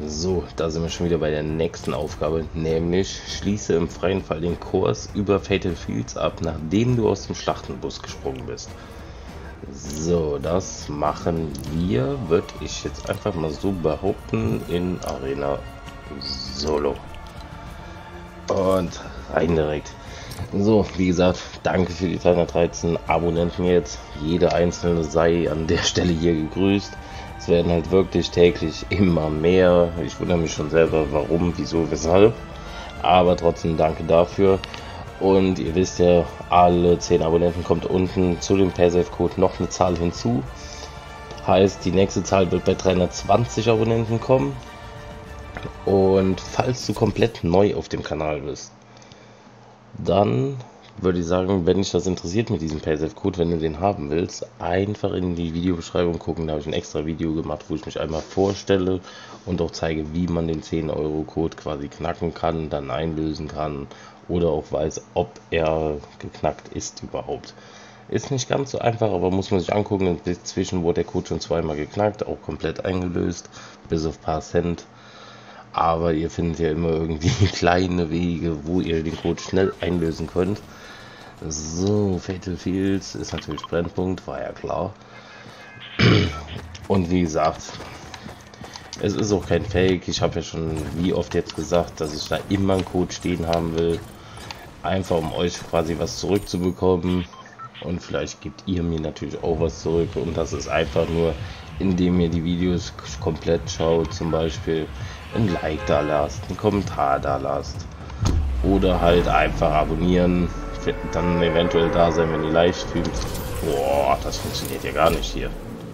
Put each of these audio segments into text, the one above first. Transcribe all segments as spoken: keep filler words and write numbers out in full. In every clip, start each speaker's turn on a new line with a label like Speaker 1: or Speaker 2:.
Speaker 1: So, da sind wir schon wieder bei der nächsten Aufgabe, nämlich schließe im freien Fall den Kurs über Fatal Fields ab, nachdem du aus dem Schlachtenbus gesprungen bist. So, das machen wir, würde ich jetzt einfach mal so behaupten, in Arena Solo. Und rein direkt. So, wie gesagt, danke für die zweihundertdreizehn Abonnenten jetzt. Jede einzelne sei an der Stelle hier gegrüßt. Es werden halt wirklich täglich immer mehr. Ich wundere mich schon selber, warum, wieso, weshalb. Aber trotzdem danke dafür. Und ihr wisst ja, alle zehn Abonnenten kommt unten zu dem Paysafe-Code noch eine Zahl hinzu. Heißt, die nächste Zahl wird bei dreihundertzwanzig Abonnenten kommen. Und falls du komplett neu auf dem Kanal bist, dann würde ich sagen, wenn dich das interessiert mit diesem Paysafe-Code, wenn du den haben willst, einfach in die Videobeschreibung gucken. Da habe ich ein extra Video gemacht, wo ich mich einmal vorstelle und auch zeige, wie man den zehn Euro Code quasi knacken kann, dann einlösen kann oder auch weiß, ob er geknackt ist überhaupt. Ist nicht ganz so einfach, aber muss man sich angucken. Inzwischen wurde der Code schon zweimal geknackt, auch komplett eingelöst, bis auf ein paar Cent. Aber ihr findet ja immer irgendwie kleine Wege, wo ihr den Code schnell einlösen könnt. So, Fatal Fields ist natürlich Brennpunkt, war ja klar. Und wie gesagt, es ist auch kein Fake. Ich habe ja schon wie oft jetzt gesagt, dass ich da immer einen Code stehen haben will. Einfach um euch quasi was zurückzubekommen. Und vielleicht gebt ihr mir natürlich auch was zurück. Und das ist einfach nur, indem ihr die Videos komplett schaut, zum Beispiel ein Like da lasst, einen Kommentar da lasst oder halt einfach abonnieren, dann eventuell da sein, wenn ihr live streamt. Boah, das funktioniert ja gar nicht hier.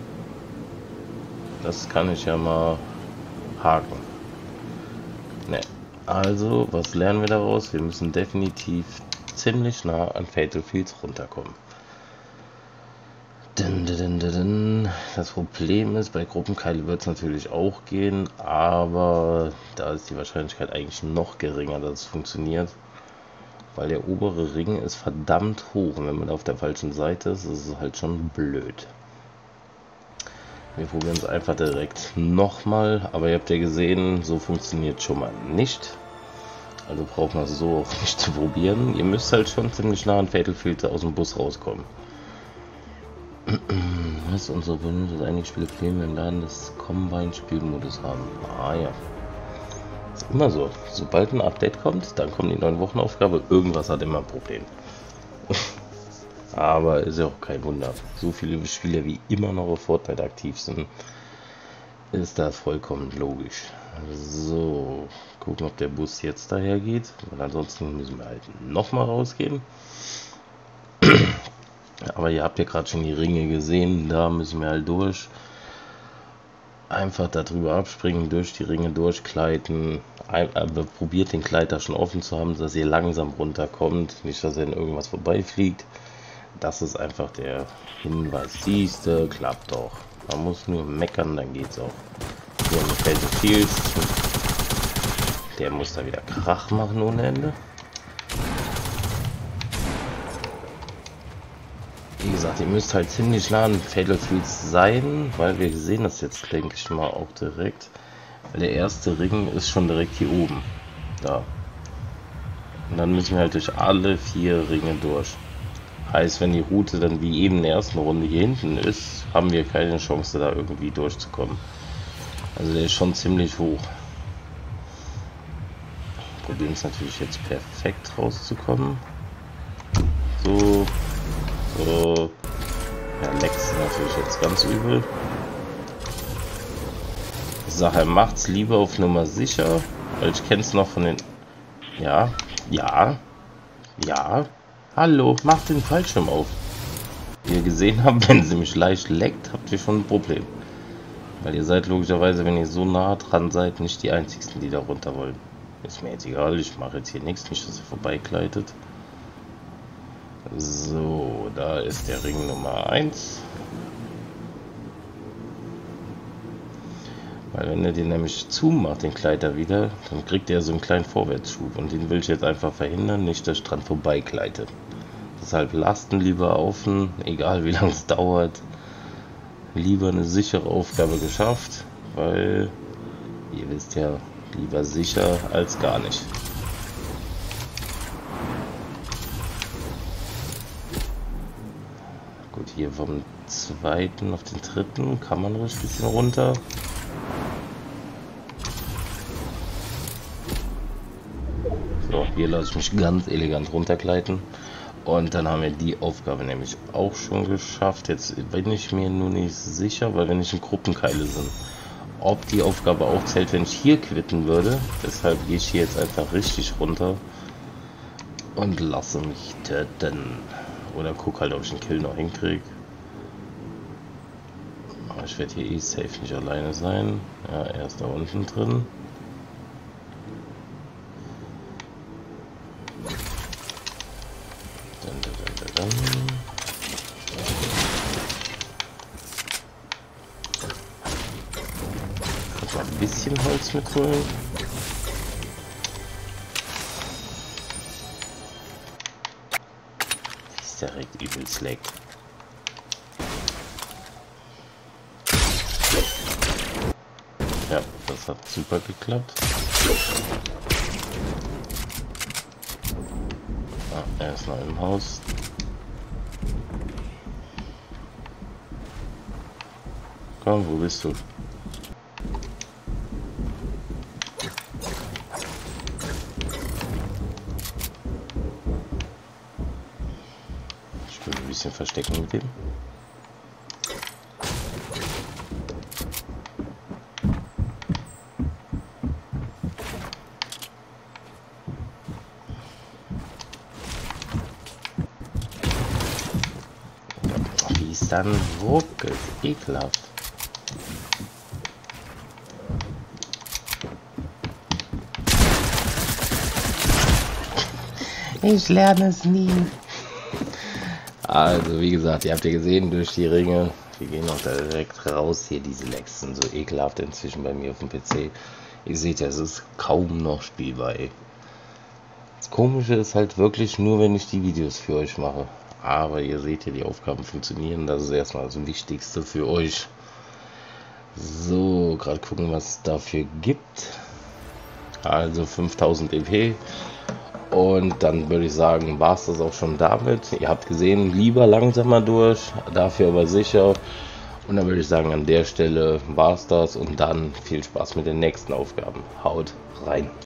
Speaker 1: Das kann ich ja mal haken. Ne, also was lernen wir daraus? Wir müssen definitiv ziemlich nah an Fatal Fields runterkommen. Das Problem ist, bei Gruppenkeile wird es natürlich auch gehen, aber da ist die Wahrscheinlichkeit eigentlich noch geringer, dass es funktioniert, weil der obere Ring ist verdammt hoch und wenn man auf der falschen Seite ist, ist es halt schon blöd. Wir probieren es einfach direkt nochmal, aber ihr habt ja gesehen, so funktioniert schon mal nicht. Also braucht man es so auch nicht zu probieren. Ihr müsst halt schon ziemlich nah an Fatal Fields aus dem Bus rauskommen. Was unsere Wünsche ist einige Spiele Probleme im Laden des Combine-Spielmodus haben. Ah ja. Ist immer so. Sobald ein Update kommt, dann kommt die neuen Wochenaufgabe. Irgendwas hat immer ein Problem. Aber ist ja auch kein Wunder. So viele Spieler wie immer noch auf Fortnite aktiv sind, ist das vollkommen logisch. So, gucken, ob der Bus jetzt daher geht. Und ansonsten müssen wir halt nochmal rausgehen. Aber ihr habt ja gerade schon die Ringe gesehen, da müssen wir halt durch. Einfach darüber abspringen, durch die Ringe durchgleiten. Aber probiert den Gleiter schon offen zu haben, dass ihr langsam runterkommt. Nicht, dass er in irgendwas vorbeifliegt. Das ist einfach der Hinweis. Siehste, klappt doch. Man muss nur meckern, dann geht's auch. Hier mit Fatal Fields. Der muss da wieder Krach machen ohne Ende. Wie gesagt, ihr müsst halt ziemlich nah an Fatal Fields sein, weil wir sehen das jetzt, denke ich mal, auch direkt. Weil der erste Ring ist schon direkt hier oben. Da. Und dann müssen wir halt durch alle vier Ringe durch. Heißt, wenn die Route dann wie eben in der ersten Runde hier hinten ist, haben wir keine Chance, da irgendwie durchzukommen. Also der ist schon ziemlich hoch. Probieren es natürlich jetzt perfekt rauszukommen. So. So. Ja, Lex natürlich jetzt ganz übel. Ich sage, er macht's lieber auf Nummer sicher, weil ich kenne es noch von den. Ja, ja, ja. Hallo, macht den Fallschirm auf. Wie ihr gesehen habt, wenn sie mich leicht leckt, habt ihr schon ein Problem. Weil ihr seid logischerweise, wenn ihr so nah dran seid, nicht die einzigsten, die da runter wollen. Ist mir jetzt egal, ich mache jetzt hier nichts, nicht, dass ihr vorbeigleitet. So, da ist der Ring Nummer eins. Weil wenn er den nämlich zumacht, den Gleiter wieder, dann kriegt er so einen kleinen Vorwärtsschub. Und den will ich jetzt einfach verhindern, nicht dass ich dran vorbeigleite. Deshalb Lasten lieber offen, egal wie lange es dauert. Lieber eine sichere Aufgabe geschafft, weil Ihr wisst ja, lieber sicher als gar nicht. Gut, hier vom zweiten auf den dritten kann man ruhig ein bisschen runter. So, hier lasse ich mich ganz elegant runtergleiten. Und dann haben wir die Aufgabe nämlich auch schon geschafft. Jetzt bin ich mir nur nicht sicher, weil wir nicht in Gruppenkeile sind, ob die Aufgabe auch zählt, wenn ich hier quitten würde. Deshalb gehe ich hier jetzt einfach richtig runter und lasse mich töten. Oder guck halt, ob ich einen Kill noch hinkriege. Aber ich werde hier eh safe nicht alleine sein. Ja, er ist da unten drin. Dun, dun, dun, dun, dun. Ich mal ein bisschen Holz mitholen. Ist direkt übel slackt. Ja, das hat super geklappt. Ah, er ist noch im Haus. Komm, wo bist du? Ich will ein bisschen verstecken mit dem. Wie es dann ruckelt, ekelhaft. Ich lerne es nie. Also wie gesagt, ihr habt ja gesehen, durch die Ringe, wir gehen noch direkt raus hier, diese Lags sind so ekelhaft inzwischen bei mir auf dem P C. Ihr seht ja, es ist kaum noch spielbar, ey. Das Komische ist halt wirklich nur, wenn ich die Videos für euch mache. Aber ihr seht ja, die Aufgaben funktionieren, das ist erstmal das Wichtigste für euch. So, gerade gucken, was es dafür gibt. Also fünftausend E P. Und dann würde ich sagen, war es das auch schon damit. Ihr habt gesehen, lieber langsamer durch, dafür aber sicher. Und dann würde ich sagen, an der Stelle war es das. Und dann viel Spaß mit den nächsten Aufgaben. Haut rein.